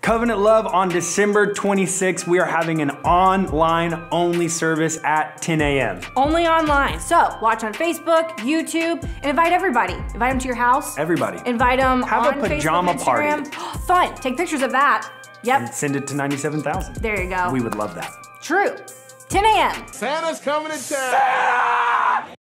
Covenant Love on December 26th. We are having an online only service at 10 a.m. Only online. So watch on Facebook, YouTube, and invite everybody. Invite them to your house. Everybody. Invite them Have on a pajama Facebook, party. Instagram. Fun. Take pictures of that. Yep. And send it to 97,000. There you go. We would love that. True. 10 a.m. Santa's coming to town.